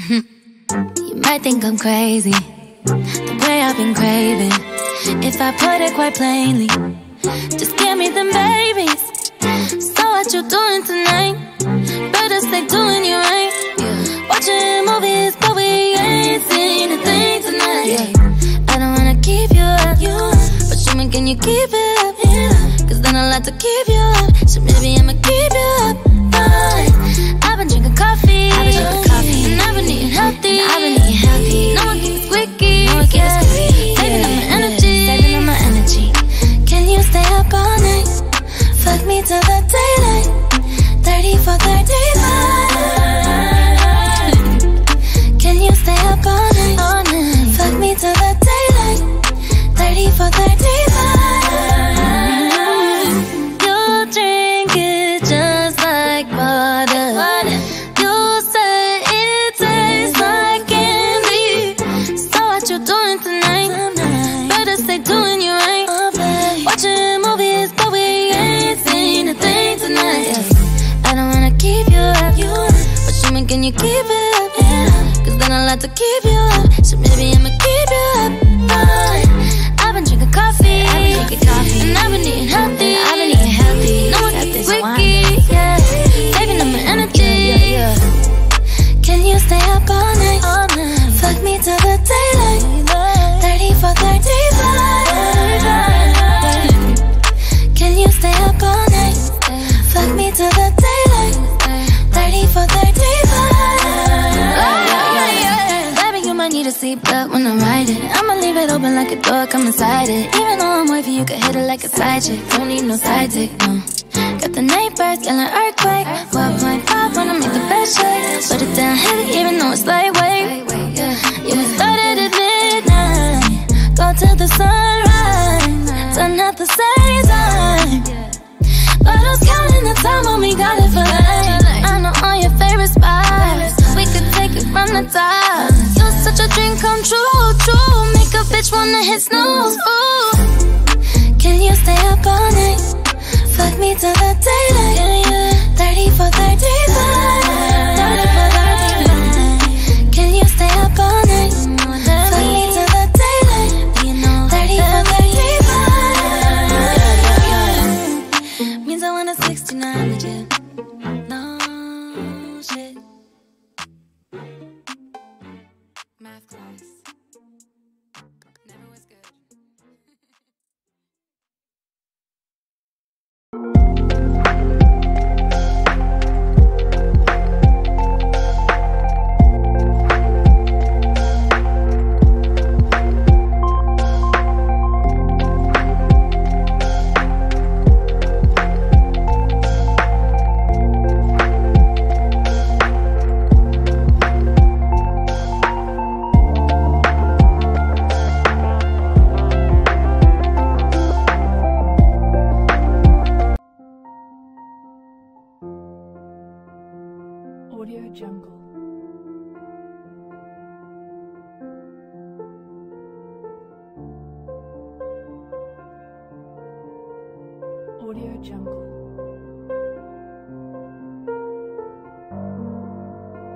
You might think I'm crazy, the way I've been craving. If I put it quite plainly, just give me them babies. So what you doing tonight? Better stay doing you right. Watching movies, but we ain't seen a thing tonight. I don't wanna keep you up, but show me, can you keep it up? Cause then I'll have to keep you up. So maybe I'ma keep you up. Fine. I've been drinking coffee, and I've been eating healthy. No one keeps squeaky, saving on my energy. Can you stay up all night? Fuck me till the daylight. 30 for 35. Can you stay up all night? Fuck me till the daylight. 30 for 35. You drink it just like water. You say it tastes like candy. So what you doing tonight? Better stay doing you right. Watching movies, but we ain't seen a thing tonight. I don't wanna keep you up, but show me, can you keep it up? Cause then I'll have to keep you up. So maybe I'ma keep you up. Fine. I've been drinking coffee, and I've been eating healthy. No one keeps squeaky, saving on my energy. Can you stay up all night? Fuck me till the daylight. 30 for 35. Can you stay up all night? Fuck me till the daylight. 30 for 35. Baby, you might need a seatbelt when I ride it. I'ma leave it open like a door, come inside it. Even though I'm wavy, you can hit it like a side chick. Don't need no side dick, no. Got the night birds, yelling earthquake. 12.5 when I make the bed shake. Put it down heavy, even though it's lightweight. Yeah, we started at midnight, go till the sunrise. Done at the same time, but who's counting the time when we got it for life? I know all your favorite spots, we could take it from the top. You're such a dream come true, true. Make a bitch wanna hit snooze, ooh. Can you stay up all night? Fuck me till the daylight. 30 for 35. 30 for 35. Can you stay up all night? Fuck me till the daylight. 30 for 35. Means I want a 69 legit. No shit. Math class never was good. Audio Jungle. Audio Jungle.